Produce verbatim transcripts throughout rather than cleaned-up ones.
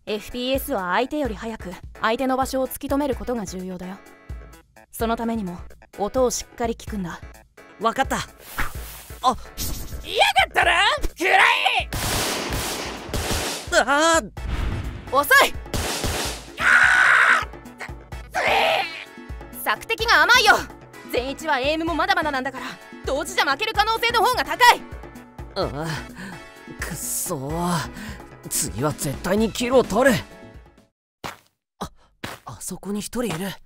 エフピーエス は相手より早く相手の場所を突き止めることが重要だよ。そのためにも音をしっかり聞くんだ。 わかった。あ、 嫌がったらくらえ。 あー遅い。索敵が甘いよ。善一はエイムもまだまだなんだから、同時じゃ負ける可能性の方が高い。 ああ、くっそー、次は絶対にキルを取る。あ、あそこに一人いる。よ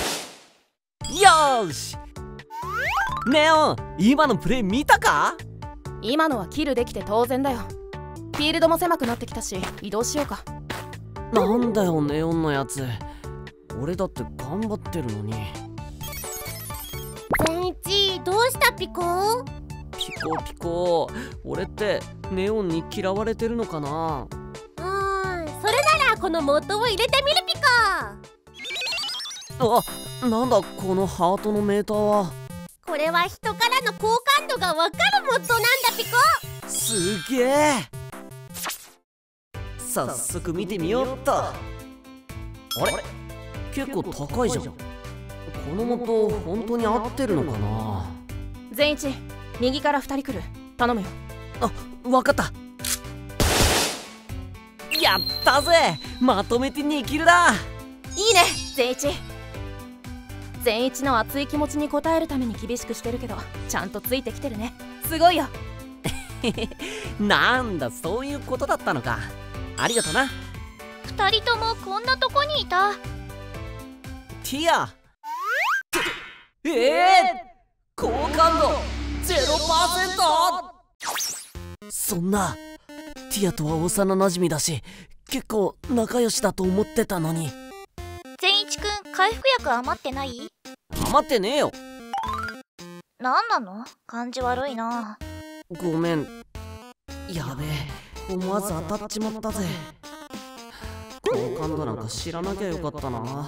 ーし、ネオン、今のプレイ見たか？ 今のはキルできて当然だよ。フィールドも狭くなってきたし、移動しようか。 なんだよネオンのやつ、俺だって頑張ってるのに。 善一、どうしたピコ？ ピコピコ、俺ってネオンに嫌われてるのかな？ うーん、それならこのモッドを入れてみるピコ。 あ、なんだこのハートのメーターは。 これは人からの好感度がわかるモッドなんだピコ。 すげえ。早速見てみようっと。あれ、結構高いじゃん。この元本当に合ってるのかな？ 善一、右からふたり来る。頼むよ。 あ、わかった。やったぜ、まとめてにキルだ。 いいね善一。善一の熱い気持ちに応えるために厳しくしてるけど、ちゃんとついてきてるね。すごいよ。 なんだ、そういうことだったのか。ありがとな。 二人ともこんなとこにいた。 ティア。ええー、好感度 ゼロパーセント？ そんな、ティアとは幼なじみだし、結構仲良しだと思ってたのに。 善一くん、回復薬余ってない？ 余ってねえよ。 なんなの？感じ悪いな。 ごめん。やべえ、思わず当たっちまったぜ。好感度なんか知らなきゃよかったな。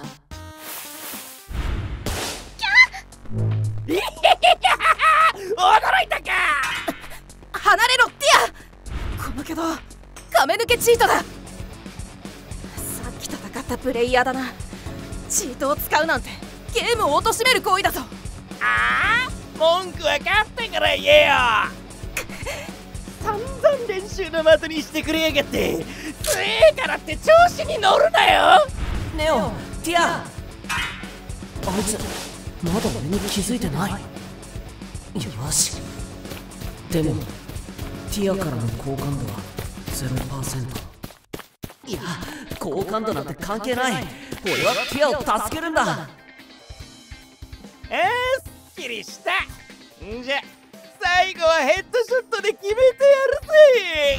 驚いたか。 離れろティア。このけど亀抜けチートだ。さっき戦ったプレイヤーだな。チートを使うなんてゲームを貶める行為だぞ。 ああ、文句は勝ってから言えよ。散々練習の的にしてくれやがって、強えからって調子に乗るなよ。 ネオ、ティア。あいつまだ俺に気づいてない。よし。でもティアからの好感度は ゼロパーセント。 いや、好感度なんて関係ない。俺はティアを助けるんだ。 えー、すっきりした。んじゃ最後はヘッドショットで決めてやるぜ。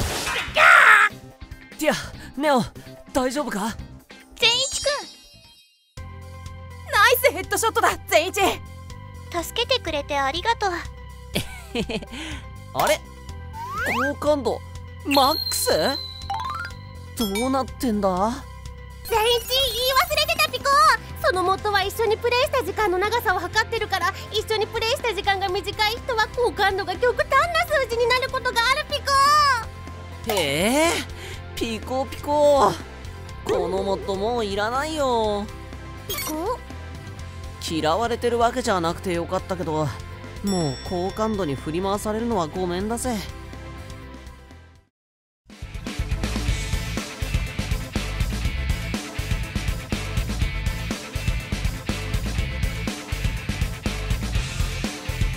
ティア、ネオ、大丈夫か？ 善一くナイスヘッドショットだ善一。 ん、助けてくれてありがとう。 あれ、好感度マックス？どうなってんだ？ 善一、言い忘れてたピコ。その元は一緒にプレイした時間の長さを測ってるから、一緒にプレイした時間が短い人は好感度が極端な数字になることがあるピコ。 へえ、ピコピコ。このモッドもういらないよ。 ピコ？ 嫌われてるわけじゃなくてよかったけど、もう好感度に振り回されるのはごめんだぜ。